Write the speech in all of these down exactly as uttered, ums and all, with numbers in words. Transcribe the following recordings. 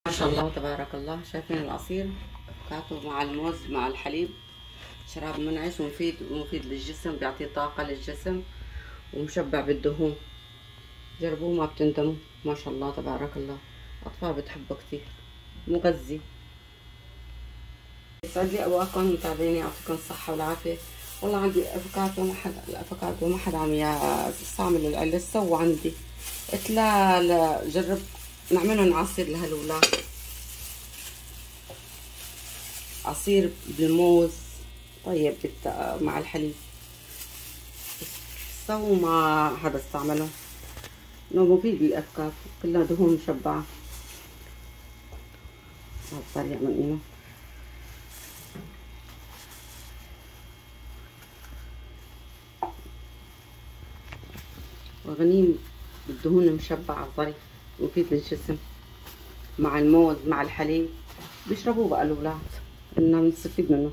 ما شاء الله تبارك الله. شايفين العصير افوكاتو مع الموز مع الحليب، شراب منعش ومفيد ومفيد للجسم، بيعطي طاقة للجسم ومشبع بالدهون. جربوه ما بتندموا. ما شاء الله تبارك الله، الاطفال بتحبه كتير، مغذي. يسعد لي اوقاتكم متابعيني، يعطيكم الصحة والعافية. والله عندي افوكاتو، ما حد الافوكاتو ما حد عم يستعمل العلس، سووا عندي. قلت لا لا جرب نعملهم عصير لهالولاد، عصير بالموز طيب مع الحليب. سووا ما حدا استعمله، انه مفيد للافكار، كلها دهون مشبعه. هذا طريقه من انه وغني بالدهون المشبعه الظريف، مفيد للجسم. مع الموز مع الحليب بيشربوه بقى الاولاد، انه بنستفيد منه.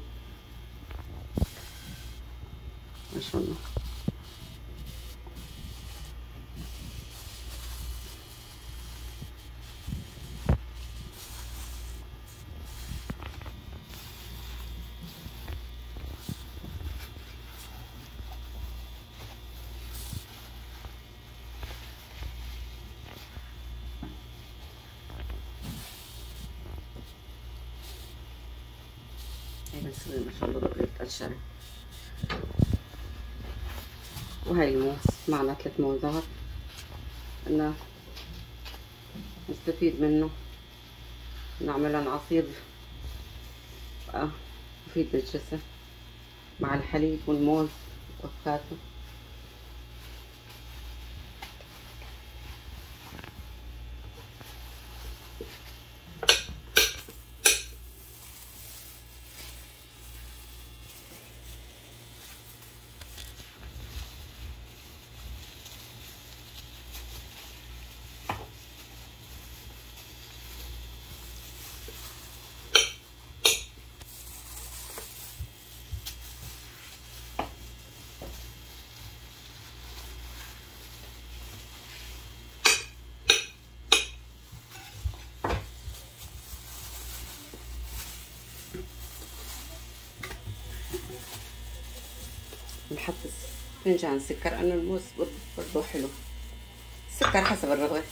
ما شاء الله. هاي بنسوي ما شاء الله بقية الشري. وهي الموز، معنا ثلاث موزات، بدنا نستفيد منه، نعملن عصير بقى مفيد للجسم مع الحليب والموز والافوكاتو. نحط فنجان سكر، لأنه الموز برضه حلو. السكر حسب الرغبة.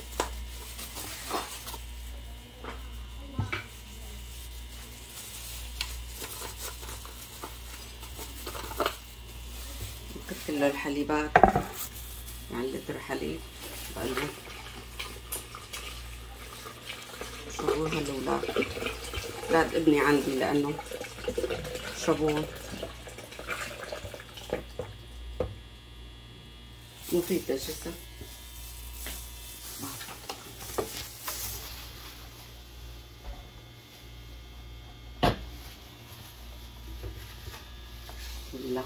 نكتل له الحليبات، يعني لتر حليب بقلبه. شربوها الأولاد، أولاد ابني عندي لأنه شربوه مفيد للجسم. لا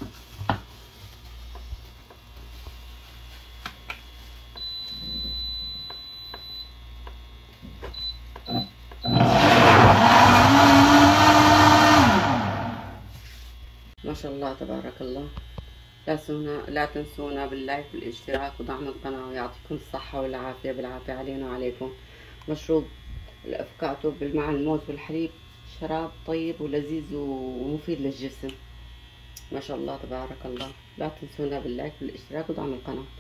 ما شاء الله تبارك الله. لا تنسونا لا تنسونا باللايك والاشتراك ودعم القناة، ويعطيكم الصحة والعافية بالعافية علينا وعليكم. مشروب الافوكاتو مع الموز والحليب شراب طيب ولذيذ ومفيد للجسم. ما شاء الله تبارك الله. لا تنسونا باللايك والاشتراك ودعم القناة.